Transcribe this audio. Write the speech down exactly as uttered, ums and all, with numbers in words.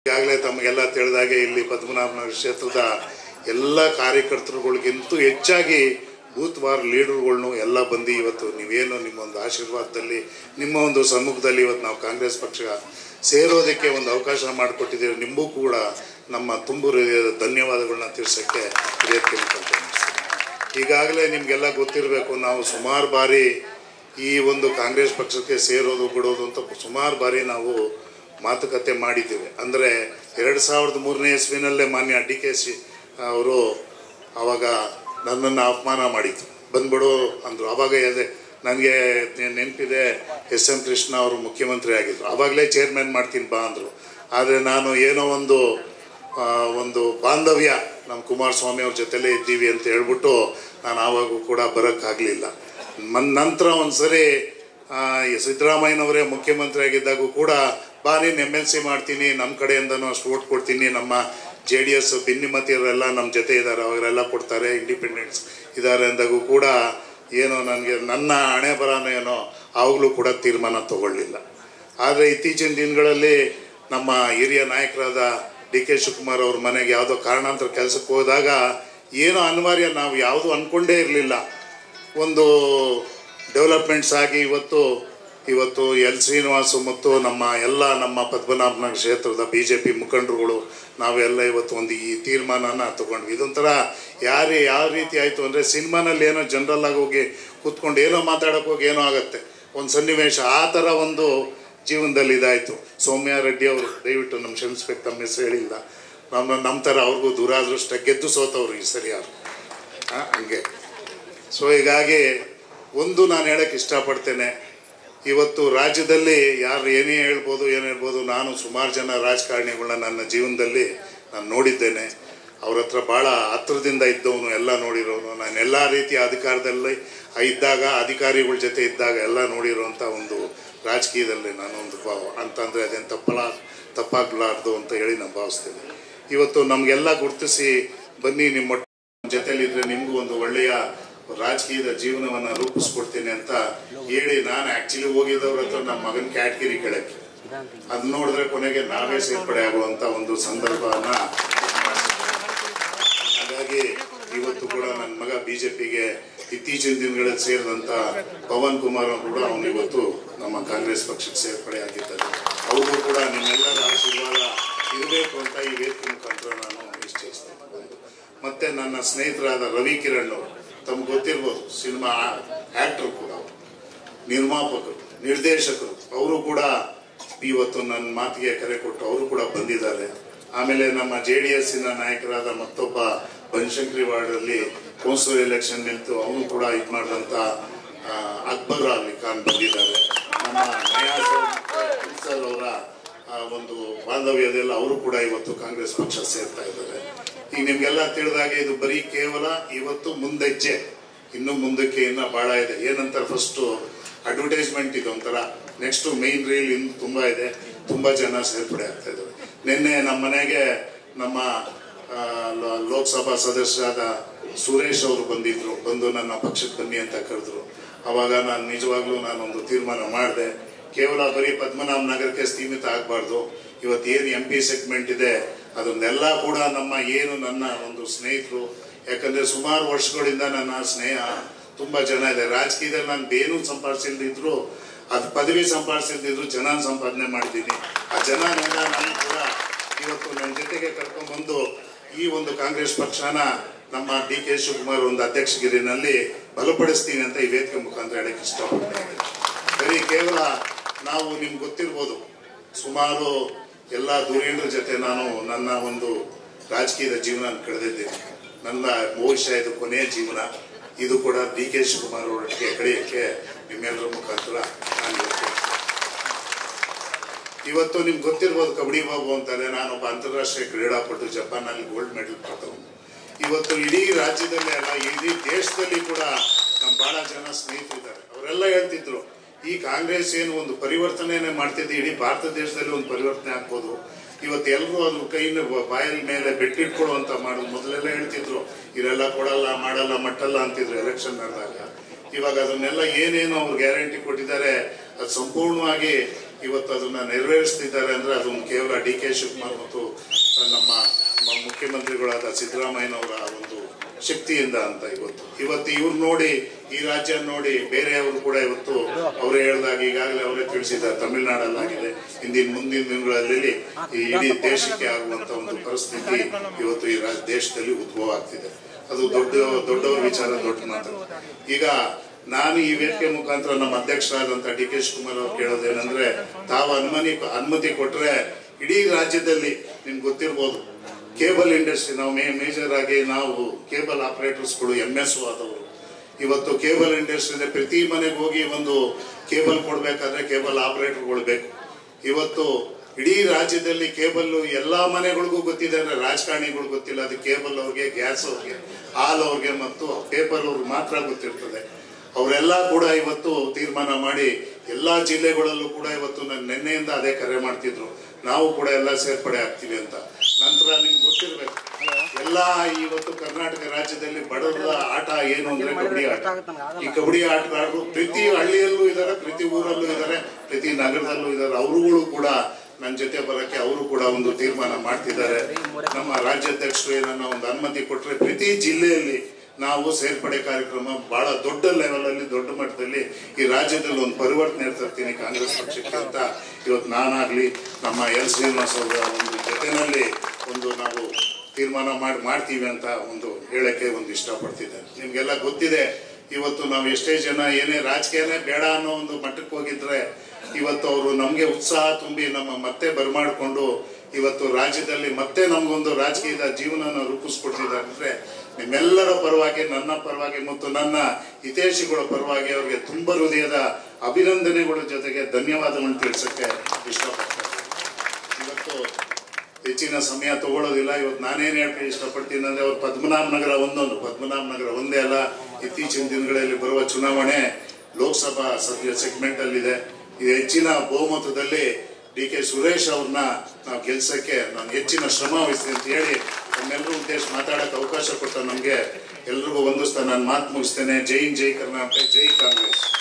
ಈಗಾಗಲೇ ತಮಗೆಲ್ಲ ತಿಳಿದಾಗೆ ಇಲ್ಲಿ ಪದ್ಮನಾಭನಗರ ಕ್ಷೇತ್ರದ ಎಲ್ಲ ಕಾರ್ಯಕರ್ತರುಗಳಿಗಿಂತೂ ಹೆಚ್ಚಾಗಿ ಬೂತ್ ವಾರ್ ಲೀಡರ್ಗಳ್ನು ಎಲ್ಲ ಬಂದು ಇವತ್ತು ನೀವೇನು ನಿಮ್ಮೊಂದು ಆಶೀರ್ವಾದದಲ್ಲಿ ನಿಮ್ಮ ಒಂದು ಸಮ್ಮುಖದಲ್ಲಿ ಇವತ್ತು ನಾವು ಕಾಂಗ್ರೆಸ್ ಪಕ್ಷ ಸೇರೋದಕ್ಕೆ ಒಂದು ಅವಕಾಶ ಮಾಡಿಕೊಟ್ಟಿದ್ದೀವಿ. ನಿಮಗೂ ಕೂಡ ನಮ್ಮ ತುಂಬು ಹೃದಯದ ಧನ್ಯವಾದಗಳನ್ನ ತಿಳಿಸೋಕ್ಕೆ ಪ್ರಯತ್ನ. ಈಗಾಗಲೇ ನಿಮಗೆಲ್ಲ ಗೊತ್ತಿರಬೇಕು, ನಾವು ಸುಮಾರು ಬಾರಿ ಈ ಒಂದು ಕಾಂಗ್ರೆಸ್ ಪಕ್ಷಕ್ಕೆ ಸೇರೋದು ಬಿಡೋದು ಅಂತ ಸುಮಾರು ಬಾರಿ ನಾವು ಮಾತುಕತೆ ಮಾಡಿದ್ದೇವೆ. ಅಂದರೆ ಎರಡು ಸಾವಿರದ ಮೂರನೇ ಇಸ್ವಿನಲ್ಲೇ ಮಾನ್ಯ ಡಿ ಕೆ ಸಿ ಅವರು ಆವಾಗ ನನ್ನನ್ನು ಅಪಮಾನ ಮಾಡಿದ್ರು, ಬಂದ್ಬಿಡು ಅಂದರು. ಆವಾಗ ನನಗೆ ನೆನಪಿದೆ, ಎಸ್ ಎಂ ಕೃಷ್ಣ ಅವರು ಮುಖ್ಯಮಂತ್ರಿ ಆಗಿದ್ದರು. ಆವಾಗಲೇ ಚೇರ್ಮನ್ ಮಾಡ್ತೀನಿ ಬಾ ಅಂದರು. ಆದರೆ ನಾನು ಏನೋ ಒಂದು ಒಂದು ಬಾಂಧವ್ಯ ನಮ್ಮ ಕುಮಾರಸ್ವಾಮಿ ಅವ್ರ ಜೊತೆಲೇ ಇದ್ದೀವಿ ಅಂತ ಹೇಳ್ಬಿಟ್ಟು ನಾನು ಆವಾಗೂ ಕೂಡ ಬರೋಕ್ಕಾಗಲಿಲ್ಲ. ಮನ್ ನಂತರ ಒಂದು ಸರಿ ಸಿದ್ದರಾಮಯ್ಯನವರೇ ಮುಖ್ಯಮಂತ್ರಿ ಆಗಿದ್ದಾಗೂ ಕೂಡ ಬಾ ನೀನು ಎಮ್ ಎಲ್ ಸಿ ಮಾಡ್ತೀನಿ, ನಮ್ಮ ಕಡೆಯಿಂದನೂ ಅಷ್ಟು ಓಟ್ ಕೊಡ್ತೀನಿ, ನಮ್ಮ ಜೆ ಡಿ ಎಸ್ ಭಿನ್ನಮತಿಯವರೆಲ್ಲ ನಮ್ಮ ಜೊತೆ ಇದ್ದಾರೆ, ಅವರೆಲ್ಲ ಕೊಡ್ತಾರೆ, ಇಂಡಿಪೆಂಡೆನ್ಸ್ ಇದ್ದಾರೆ ಅಂದಾಗೂ ಕೂಡ ಏನೋ ನನಗೆ ನನ್ನ ಹಣೆ ಬರನೋ ಏನೋ ಆವಾಗಲೂ ಕೂಡ ತೀರ್ಮಾನ ತಗೊಳ್ಳಿಲ್ಲ. ಆದರೆ ಇತ್ತೀಚಿನ ದಿನಗಳಲ್ಲಿ ನಮ್ಮ ಹಿರಿಯ ನಾಯಕರಾದ ಡಿ ಕೆ ಶಿವಕುಮಾರ್ ಅವ್ರ ಮನೆಗೆ ಯಾವುದೋ ಕಾರಣಾಂತರ ಕೆಲಸಕ್ಕೆ ಹೋದಾಗ ಏನೋ ಅನಿವಾರ್ಯ, ನಾವು ಯಾವುದೂ ಅಂದ್ಕೊಂಡೇ ಇರಲಿಲ್ಲ, ಒಂದು ಡೆವಲಪ್ಮೆಂಟ್ಸ್ ಆಗಿ ಇವತ್ತು ಇವತ್ತು ಎಲ್ ಶ್ರೀನಿವಾಸು ಮತ್ತು ನಮ್ಮ ಎಲ್ಲ ನಮ್ಮ ಪದ್ಮನಾಭನಗರ ಕ್ಷೇತ್ರದ ಬಿ ಜೆ ಪಿ ಮುಖಂಡರುಗಳು ನಾವೆಲ್ಲ ಇವತ್ತು ಒಂದು ಈ ತೀರ್ಮಾನನ ತೊಗೊಂಡ್ವಿ. ಇದೊಂಥರ ಯಾರೇ ಯಾವ ರೀತಿ ಆಯಿತು ಅಂದರೆ, ಸಿನಿಮಾನಲ್ಲಿ ಏನೋ ಜನರಲ್ಲಾಗಿ ಹೋಗಿ ಕೂತ್ಕೊಂಡು ಏನೋ ಮಾತಾಡೋಕೆ ಹೋಗಿ ಏನೋ ಆಗುತ್ತೆ ಒಂದು ಸನ್ನಿವೇಶ, ಆ ಥರ ಒಂದು ಜೀವನದಲ್ಲಿ ಇದಾಯಿತು. ಸೌಮ್ಯ ರೆಡ್ಡಿ ಅವರು ದಯವಿಟ್ಟು ನಮ್ಮ ಕ್ಷಮಿಸ್ಬೇಕು, ತಮ್ಮ ಹೆಸರು ಹೇಳಿಲ್ಲ, ನಮ್ಮ ನಮ್ಮ ಥರ ಅವ್ರಿಗೂ ದೂರಾದೃಷ್ಟ ಗೆದ್ದು ಸೋತವ್ರು ಈ ಸರಿ ಯಾರು ಹಾಂ ಹಂಗೆ. ಸೊ ಹೀಗಾಗಿ ಒಂದು ನಾನು ಹೇಳೋಕ್ಕೆ ಇಷ್ಟಪಡ್ತೇನೆ, ಇವತ್ತು ರಾಜ್ಯದಲ್ಲಿ ಯಾರು ಏನೇ ಹೇಳ್ಬೋದು ಏನು ಹೇಳ್ಬೋದು, ನಾನು ಸುಮಾರು ಜನ ರಾಜಕಾರಣಿಗಳನ್ನ ನನ್ನ ಜೀವನದಲ್ಲಿ ನಾನು ನೋಡಿದ್ದೇನೆ. ಅವ್ರ ಹತ್ರ ಭಾಳ ಹತ್ರದಿಂದ ಇದ್ದವನು, ಎಲ್ಲ ನೋಡಿರೋನು. ನಾನು ಎಲ್ಲ ರೀತಿಯ ಅಧಿಕಾರದಲ್ಲಿ ಇದ್ದಾಗ, ಅಧಿಕಾರಿಗಳ ಜೊತೆ ಇದ್ದಾಗ ಎಲ್ಲ ನೋಡಿರೋಂಥ ಒಂದು ರಾಜಕೀಯದಲ್ಲಿ ನಾನೊಂದು ಭಾವ ಅಂತಂದರೆ ಅದೇನು ತಪ್ಪಲ ತಪ್ಪಾಗಲಾರ್ದು ಅಂತ ಹೇಳಿ ನಾನು ಭಾವಿಸ್ತೇನೆ. ಇವತ್ತು ನಮಗೆಲ್ಲ ಗುರುತಿಸಿ ಬನ್ನಿ, ನಿಮ್ಮ ಜೊತೆಲಿದ್ದರೆ ನಿಮಗೂ ಒಂದು ಒಳ್ಳೆಯ ರಾಜಕೀಯದ ಜೀವನವನ್ನು ರೂಪಿಸ್ಕೊಡ್ತೀನಿ ಅಂತ ಹೇಳಿ ನಾನು ಆ್ಯಕ್ಚುಲಿ ಹೋಗಿದ್ದವ್ರ ಹತ್ರ ನಮ್ಮ ಮಗನ ಕ್ಯಾಟಗಿರಿ ಕೆಳಕ್ಕೆ ಅದು ನೋಡಿದ್ರೆ ಕೊನೆಗೆ ನಾವೇ ಸೇರ್ಪಡೆ ಆಗುವಂಥ ಒಂದು ಸಂದರ್ಭನ. ಹಾಗಾಗಿ ಇವತ್ತು ಕೂಡ ನನ್ನ ಮಗ ಬಿ ಜೆ ಪಿಗೆ ಇತ್ತೀಚಿನ ದಿನಗಳಲ್ಲಿ ಸೇರಿದಂಥ ಪವನ್ ಕುಮಾರ್ ಅವರು ಕೂಡ ಅವನು ಇವತ್ತು ನಮ್ಮ ಕಾಂಗ್ರೆಸ್ ಪಕ್ಷಕ್ಕೆ ಸೇರ್ಪಡೆ ಆಗಿದ್ದಾರೆ. ಅವರು ಕೂಡ ನಿಮ್ಮೆಲ್ಲರ ಆಶೀರ್ವಾದ ಇರಬೇಕು ಅಂತ ಈ ವೇದಿಕೆ ಮುಖಾಂತರ ನಾನು ನಿಶ್ಚಯಿಸ್ತೇನೆ. ಮತ್ತೆ ನನ್ನ ಸ್ನೇಹಿತರಾದ ರವಿ ಕಿರಣ್ ಅವರು, ತಮ್ಗೆ ಗೊತ್ತಿರ್ಬೋದು, ಸಿನಿಮಾ ಆಕ್ಟರ್ ಕೂಡ, ನಿರ್ಮಾಪಕರು, ನಿರ್ದೇಶಕರು, ಅವರು ಕೂಡ ಇವತ್ತು ನನ್ನ ಮಾತಿಗೆ ಕರೆ ಕೊಟ್ಟು ಅವರು ಕೂಡ ಬಂದಿದ್ದಾರೆ. ಆಮೇಲೆ ನಮ್ಮ ಜೆ ಡಿ ಎಸ್ಸಿನ ನಾಯಕರಾದ ಮತ್ತೊಬ್ಬ ಬನಶಂಕರಿ ವಾರ್ಡಲ್ಲಿ ಕೌನ್ಸಿಲರ್ ಎಲೆಕ್ಷನ್ ನಿಂತು ಅವನು ಕೂಡ ಇದು ಮಾಡಿದಂಥ ಅಕ್ಬರ್ ಅಲಿ ಖಾನ್ ಬಂದಿದ್ದಾರೆ. ನಮ್ಮ ನಯಾಜ್ ಸರ್ ಅವರ ಒಂದು ಬಾಂಧವ್ಯದೆಲ್ಲ ಅವರು ಕೂಡ ಇವತ್ತು ಕಾಂಗ್ರೆಸ್ ಪಕ್ಷ ಸೇರ್ತಾ ಇದ್ದಾರೆ. ಈಗ ನಿಮ್ಗೆಲ್ಲ ತಿಳಿದಾಗೆ ಇದು ಬರೀ ಕೇವಲ ಇವತ್ತು ಮುಂದೆಜ್ಜೆ, ಇನ್ನು ಮುಂದಕ್ಕೆ ಇನ್ನ ಬಹಳ ಇದೆ. ಏನಂತಾರೆ, ಫಸ್ಟು ಅಡ್ವರ್ಟೈಸ್ಮೆಂಟ್ ಇದು ಒಂಥರ, ನೆಕ್ಸ್ಟ್ ಮೈನ್ ರೀಲ್ ಇನ್ನು ತುಂಬಾ ಇದೆ, ತುಂಬಾ ಜನ ಸೇರ್ಪಡೆ ಆಗ್ತಾ ಇದ್ದಾರೆ. ನಿನ್ನೆ ನಮ್ಮ ಮನೆಗೆ ನಮ್ಮ ಲೋಕಸಭಾ ಸದಸ್ಯರಾದ ಸುರೇಶ್ ಅವರು ಬಂದಿದ್ರು, ಬಂದು ನನ್ನ ಪಕ್ಷಕ್ಕೆ ಬನ್ನಿ ಅಂತ ಕರೆದ್ರು. ಅವಾಗ ನಾನು ನಿಜವಾಗ್ಲೂ ನಾನೊಂದು ತೀರ್ಮಾನ ಮಾಡಿದೆ, ಕೇವಲ ಬರೀ ಪದ್ಮನಾಭ ನಗರಕ್ಕೆ ಸೀಮಿತ ಆಗಬಾರ್ದು. ಇವತ್ತು ಏನು ಎಂ ಪಿ ಸೆಗ್ಮೆಂಟ್ ಇದೆ ಅದನ್ನೆಲ್ಲ ಕೂಡ ನಮ್ಮ ಏನು ನನ್ನ ಒಂದು ಸ್ನೇಹಿತರು, ಯಾಕಂದ್ರೆ ಸುಮಾರು ವರ್ಷಗಳಿಂದ ನನ್ನ ಸ್ನೇಹ ತುಂಬಾ ಜನ ಇದೆ. ರಾಜಕೀಯದಲ್ಲಿ ನಾನು ಬೇನು ಸಂಪಾದಿಸಿಲ್ದಿದ್ರು, ಅದು ಪದವಿ ಸಂಪಾದಿಸಿಲ್ದಿದ್ರು ಜನ ಸಂಪಾದನೆ ಮಾಡಿದ್ದೀನಿ. ಆ ಜನನೆಲ್ಲ ನಾನು ಕೂಡ ಇವತ್ತು ನನ್ನ ಜೊತೆಗೆ ಕರ್ಕೊಂಡ್ಬಂದು ಈ ಒಂದು ಕಾಂಗ್ರೆಸ್ ಪಕ್ಷನ ನಮ್ಮ ಡಿ ಕೆ ಶಿವಕುಮಾರ್ ಒಂದು ಅಧ್ಯಕ್ಷಗಿರಿನಲ್ಲಿ ಬಲಪಡಿಸ್ತೀನಿ ಅಂತ ಈ ವೇದಿಕೆ ಮುಖಾಂತರ ಹೇಳಕ್ಕೆ ಇಷ್ಟಪಡ್ತೇನೆ. ಬರೀ ಕೇವಲ ನಾವು ನಿಮ್ಗೆ ಗೊತ್ತಿರ್ಬೋದು, ಸುಮಾರು ಎಲ್ಲ ಧುರೀಣರ ಜೊತೆ ನಾನು ನನ್ನ ಒಂದು ರಾಜಕೀಯದ ಜೀವನ ಕಳೆದಿದ್ದೇನೆ. ನನ್ನ ಬಹುಶಃ ಇದು ಕೊನೆಯ ಜೀವನ. ಇದು ಕೂಡ ಡಿ ಕೆ ಶಿವಕುಮಾರ್ ಅವರಿಗೆ ಕಳೆಯಕ್ಕೆ ನಿಮ್ಮೆಲ್ಲರ ಮುಖಾಂತರ ನಾನು ಇವತ್ತು ನಿಮ್ಗೆ ಗೊತ್ತಿರ್ಬೋದು, ಕಬಡ್ಡಿ ಬಾಬು ಅಂತಾರೆ, ನಾನೊಬ್ಬ ಅಂತಾರಾಷ್ಟ್ರೀಯ ಕ್ರೀಡಾಪಟು, ಜಪಾನ್ನಲ್ಲಿ ಗೋಲ್ಡ್ ಮೆಡಲ್ ಪಡೆದವನು. ಇವತ್ತು ಇಡೀ ರಾಜ್ಯದಲ್ಲೇ ಅಲ್ಲ, ಇಡೀ ದೇಶದಲ್ಲಿ ಕೂಡ ನಮ್ಮ ಬಹಳ ಜನ ಸ್ನೇಹಿತರಿದ್ದಾರೆ. ಅವರೆಲ್ಲ ಹೇಳ್ತಿದ್ರು, ಈ ಕಾಂಗ್ರೆಸ್ ಏನು ಒಂದು ಪರಿವರ್ತನೆಯನ್ನೇ ಮಾಡ್ತಿದ್ದೆ, ಇಡೀ ಭಾರತ ದೇಶದಲ್ಲಿ ಒಂದು ಪರಿವರ್ತನೆ ಆಗ್ಬೋದು. ಇವತ್ತು ಎಲ್ಲರೂ ಅದ್ರ ಕೈನ ಬಾಯಲ್ ಮೇಲೆ ಬೆಟ್ಟಿಟ್ಕೊಳ್ಳುವಂತ ಮಾಡೋದು. ಮೊದಲೆಲ್ಲ ಹೇಳ್ತಿದ್ರು ಇವರೆಲ್ಲ ಕೊಡಲ್ಲ, ಮಾಡಲ್ಲ, ಮಟ್ಟಲ್ಲ ಅಂತಿದ್ರು ಎಲೆಕ್ಷನ್ ನಡೆದಾಗ. ಇವಾಗ ಅದನ್ನೆಲ್ಲ ಏನೇನು ಅವ್ರು ಗ್ಯಾರಂಟಿ ಕೊಟ್ಟಿದ್ದಾರೆ ಅದು ಸಂಪೂರ್ಣವಾಗಿ ಇವತ್ತು ಅದನ್ನ ನೆರವೇರಿಸ್ತಿದ್ದಾರೆ ಅಂದ್ರೆ ಅದೊಂದು ಕೇವಲ ಡಿ ಕೆ ಶಿವಕುಮಾರ್ ಮತ್ತು ನಮ್ಮ ಮುಖ್ಯಮಂತ್ರಿಗಳಾದ ಸಿದ್ದರಾಮಯ್ಯನವರ ಒಂದು ಶಕ್ತಿಯಿಂದ ಅಂತ. ಇವತ್ತು ಇವತ್ತು ಇವ್ರು ನೋಡಿ, ಈ ರಾಜ್ಯ ನೋಡಿ ಬೇರೆಯವರು ಕೂಡ ಇವತ್ತು ಅವರೇ ಹೇಳಿದಾಗ ಈಗಾಗಲೇ ಅವರೇ ತಿಳಿಸಿದ್ದಾರೆ, ತಮಿಳುನಾಡಲ್ಲಾಗಿದೆ, ಹಿಂದಿನ ಮುಂದಿನ ದಿನಗಳಲ್ಲಿ ಈ ಇಡೀ ದೇಶಕ್ಕೆ ಆಗುವಂತ ಒಂದು ಪರಿಸ್ಥಿತಿ ಇವತ್ತು ಈ ದೇಶದಲ್ಲಿ ಉದ್ಭವ ಆಗ್ತಿದೆ. ಅದು ದೊಡ್ಡ ದೊಡ್ಡವರ ವಿಚಾರ, ದೊಡ್ಡ ಮಾತು. ಈಗ ನಾನು ಈ ವೇದಿಕೆ ಮುಖಾಂತರ ನಮ್ಮ ಅಧ್ಯಕ್ಷರಾದಂತ ಡಿ ಕೆ ಶಿವಕುಮಾರ್ ಅವ್ರು ಕೇಳೋದೇನಂದ್ರೆ, ತಾವು ಅನುಮತಿ ಅನುಮತಿ ಕೊಟ್ರೆ ಇಡೀ ರಾಜ್ಯದಲ್ಲಿ ನಿಮ್ಗೆ ಗೊತ್ತಿರ್ಬೋದು, ಕೇಬಲ್ ಇಂಡಸ್ಟ್ರಿ ನಾವು ಮೇ ಮೇಜರ್ ಆಗಿ ನಾವು ಕೇಬಲ್ ಆಪರೇಟರ್ಸ್ಗಳು ಎಂ ಎಸ್ ಆದವರು. ಇವತ್ತು ಕೇಬಲ್ ಇಂಡಸ್ಟ್ರಿ ಪ್ರತಿ ಮನೆಗೆ ಹೋಗಿ ಒಂದು ಕೇಬಲ್ ಕೊಡ್ಬೇಕಾದ್ರೆ ಕೇಬಲ್ ಆಪರೇಟರ್ಗಳು ಬೇಕು. ಇವತ್ತು ಇಡೀ ರಾಜ್ಯದಲ್ಲಿ ಕೇಬಲ್ ಎಲ್ಲಾ ಮನೆಗಳಿಗೂ ಗೊತ್ತಿದೆ ಅಂದ್ರೆ ರಾಜಕಾರಣಿಗಳು ಗೊತ್ತಿಲ್ಲ. ಅದು ಕೇಬಲ್ ಅವ್ರಿಗೆ, ಗ್ಯಾಸ್ ಅವ್ರಿಗೆ, ಹಾಲ್ ಅವ್ರಿಗೆ ಮತ್ತು ಪೇಪರ್ ಅವ್ರಿಗೆ ಮಾತ್ರ ಗೊತ್ತಿರ್ತದೆ. ಅವರೆಲ್ಲ ಕೂಡ ಇವತ್ತು ತೀರ್ಮಾನ ಮಾಡಿ ಎಲ್ಲಾ ಜಿಲ್ಲೆಗಳಲ್ಲೂ ಕೂಡ ಇವತ್ತು ನನ್ನ ನಿನ್ನೆಯಿಂದ ಅದೇ ಕರೆ ಮಾಡ್ತಿದ್ರು, ನಾವು ಕೂಡ ಎಲ್ಲ ಸೇರ್ಪಡೆ ಆಗ್ತೀವಿ ಅಂತ. ನಂತರ ನಿಮ್ಗೆ ಗೊತ್ತಿರ್ಬೇಕು, ಎಲ್ಲಾ ಇವತ್ತು ಕರ್ನಾಟಕ ರಾಜ್ಯದಲ್ಲಿ ಬಡವರ ಆಟ ಏನು ಅಂದ್ರೆ ಕಬಡ್ಡಿ ಆಟ. ಈ ಕಬಡ್ಡಿ ಆಟಗಾರರು ಪ್ರತಿ ಹಳ್ಳಿಯಲ್ಲೂ ಇದ್ದಾರೆ, ಪ್ರತಿ ಊರಲ್ಲೂ ಇದ್ದಾರೆ, ಪ್ರತಿ ನಗರದಲ್ಲೂ ಇದ್ದಾರೆ. ಅವರುಗಳು ಕೂಡ ನನ್ನ ಜೊತೆ ಬರಕ್ಕೆ ಅವರು ಕೂಡ ಒಂದು ತೀರ್ಮಾನ ಮಾಡ್ತಿದ್ದಾರೆ. ನಮ್ಮ ರಾಜ್ಯಾಧ್ಯಕ್ಷರು ಏನನ್ನ ಒಂದು ಅನುಮತಿ ಕೊಟ್ರೆ ಪ್ರತಿ ಜಿಲ್ಲೆಯಲ್ಲಿ ನಾವು ಸೇರ್ಪಡೆ ಕಾರ್ಯಕ್ರಮ ಬಹಳ ದೊಡ್ಡ ಲೆವೆಲ್ ಅಲ್ಲಿ, ದೊಡ್ಡ ಮಟ್ಟದಲ್ಲಿ ಈ ರಾಜ್ಯದಲ್ಲಿ ಒಂದು ಪರಿವರ್ತನೆ ತರ್ತೀನಿ ಕಾಂಗ್ರೆಸ್ ಪಕ್ಷಕ್ಕೆ ಅಂತ ಇವತ್ತು ನಾನಾಗ್ಲಿ ನಮ್ಮ ಎಲ್ ಶ್ರೀನಿವಾಸ್ ಅವರ ಒಂದು ಜೊತೆನಲ್ಲಿ ಒಂದು ನಾವು ತೀರ್ಮಾನ ಮಾಡಿ ಮಾಡ್ತೀವಿ ಅಂತ ಒಂದು ಹೇಳಕ್ಕೆ ಒಂದು ಇಷ್ಟಪಡ್ತಿದ್ದೇನೆ. ನಿಮ್ಗೆಲ್ಲ ಗೊತ್ತಿದೆ, ಇವತ್ತು ನಾವು ಎಷ್ಟೇ ಜನ ಏನೇ ರಾಜಕೀಯನೇ ಬೇಡ ಅನ್ನೋ ಒಂದು ಮಟ್ಟಕ್ಕೆ ಹೋಗಿದ್ರೆ ಇವತ್ತು ಅವರು ನಮ್ಗೆ ಉತ್ಸಾಹ ತುಂಬಿ ನಮ್ಮ ಮತ್ತೆ ಬರಮಾಡಿಕೊಂಡು ಇವತ್ತು ರಾಜ್ಯದಲ್ಲಿ ಮತ್ತೆ ನಮ್ಗೊಂದು ರಾಜಕೀಯದ ಜೀವನನ ರೂಪಿಸ್ಕೊಡ್ತಿದ್ದಾರೆ ಅಂದ್ರೆ ನಿಮ್ಮೆಲ್ಲರ ಪರವಾಗಿ, ನನ್ನ ಪರವಾಗಿ ಮತ್ತು ನನ್ನ ಹಿತೈಷಿಗಳ ಪರವಾಗಿ ಅವರಿಗೆ ತುಂಬ ಹೃದಯದ ಅಭಿನಂದನೆಗಳ ಜೊತೆಗೆ ಧನ್ಯವಾದಗಳನ್ನು ತಿಳಿಸಕ್ಕೆ ಇಷ್ಟಪಡ್ತಾರೆ. ಇವತ್ತು ಹೆಚ್ಚಿನ ಸಮಯ ತಗೊಳ್ಳೋದಿಲ್ಲ. ಇವತ್ತು ನಾನೇನ್ ಹೇಳ್ತೀನಿ ಇಷ್ಟಪಡ್ತೀನಿ ಅಂದ್ರೆ, ಅವ್ರು ಪದ್ಮನಾಭ ನಗರ ಒಂದೊಂದು ಪದ್ಮನಾಭ ನಗರ ಒಂದೇ ಅಲ್ಲ, ಇತ್ತೀಚಿನ ದಿನಗಳಲ್ಲಿ ಬರುವ ಚುನಾವಣೆ ಲೋಕಸಭಾ ಸದ್ಯ ಸೆಗ್ಮೆಂಟ್ ಅಲ್ಲಿ ಇದೆ. ಇದು ಹೆಚ್ಚಿನ ಬಹುಮತದಲ್ಲಿ ಡಿ ಕೆ ಸುರೇಶ್ ಅವ್ರನ್ನ ನಾವು ಗೆಲ್ಸಕ್ಕೆ ನಾನು ಹೆಚ್ಚಿನ ಶ್ರಮ ವಹಿಸ್ತೀನಿ ಅಂತ ಹೇಳಿ ನಮ್ಮೆಲ್ಲರೂ ಉದ್ದೇಶ ಮಾತಾಡಕ್ಕೆ ಅವಕಾಶ ಕೊಟ್ಟ ನಮ್ಗೆ ಎಲ್ರಿಗೂ ಒಂದಿಸ್ತಾ ನಾನು ಮಾತು ಮುಗಿಸ್ತೇನೆ. ಜೈ ಜೈ ಕರ್ನಾಟಕ, ಜೈ ಕಾಂಗ್ರೆಸ್.